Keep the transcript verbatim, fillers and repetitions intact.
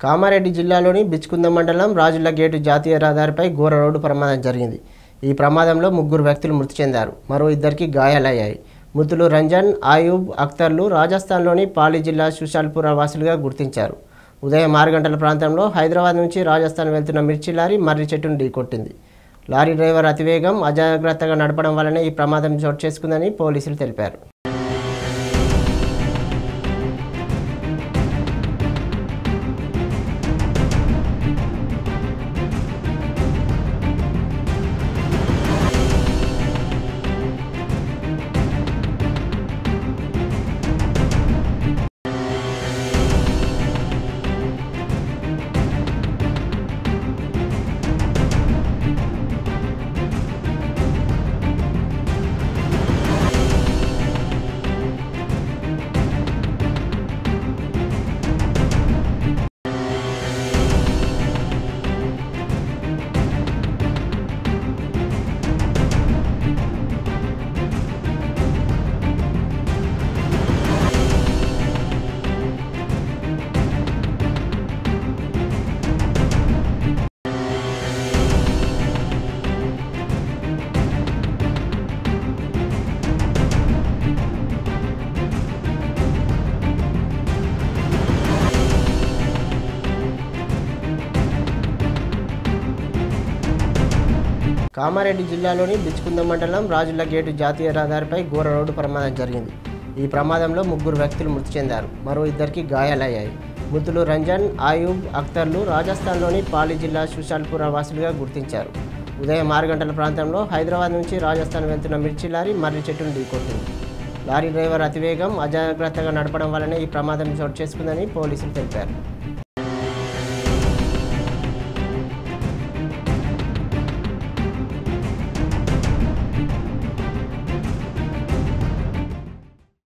కామారెడ్డి జిల్లాలోని బిచ్కుంద మండలం రాజుల గేటు జాతీయ రహదారిపై ఘోర రోడ్డు ప్రమాదం జరిగింది. ఈ ప్రమాదంలో ముగ్గురు వ్యక్తులు మృతి చెందారు. మరో ఇద్దరికి గాయాలయ్యాయి. మృతులు రంజన్, ఆయూబ్, అఖ్తర్లు రాజస్థాన్లోని పాలి జిల్లా సుశాల్పుర వాసులుగా గుర్తించారు. ఉదయం ఆరు గంటల ప్రాంతంలో హైదరాబాద్ నుంచి రాజస్థాన్ వెళ్తున్న మిర్చి లారీ మర్రి చెట్టును ఢీకొట్టింది. లారీ డ్రైవర్ అతివేగం, అజాగ్రత్తగా నడపడం వల్లనే ఈ ప్రమాదం చోటు చేసుకుందని పోలీసులు తెలిపారు. కామారెడ్డి జిల్లాలోని బిచ్కుంద మండలం రాజుల గేటు జాతీయ రహదారిపై ఘోర రోడ్డు ప్రమాదం జరిగింది. ఈ ప్రమాదంలో ముగ్గురు వ్యక్తులు మృతి చెందారు. మరో ఇద్దరికి గాయాలయ్యాయి. మృతులు రంజన్, ఆయూబ్, అఖ్తర్లు రాజస్థాన్లోని పాలి జిల్లా సుశాల్పుర వాసులుగా గుర్తించారు. ఉదయం ఆరు గంటల ప్రాంతంలో హైదరాబాద్ నుంచి రాజస్థాన్ వెళ్తున్న మిర్చి లారీ మర్రి చెట్టును ఢీకొట్టింది. లారీ డ్రైవర్ అతివేగం, అజాగ్రత్తగా నడపడం వల్లనే ఈ ప్రమాదం చోటు చేసుకుందని పోలీసులు తెలిపారు.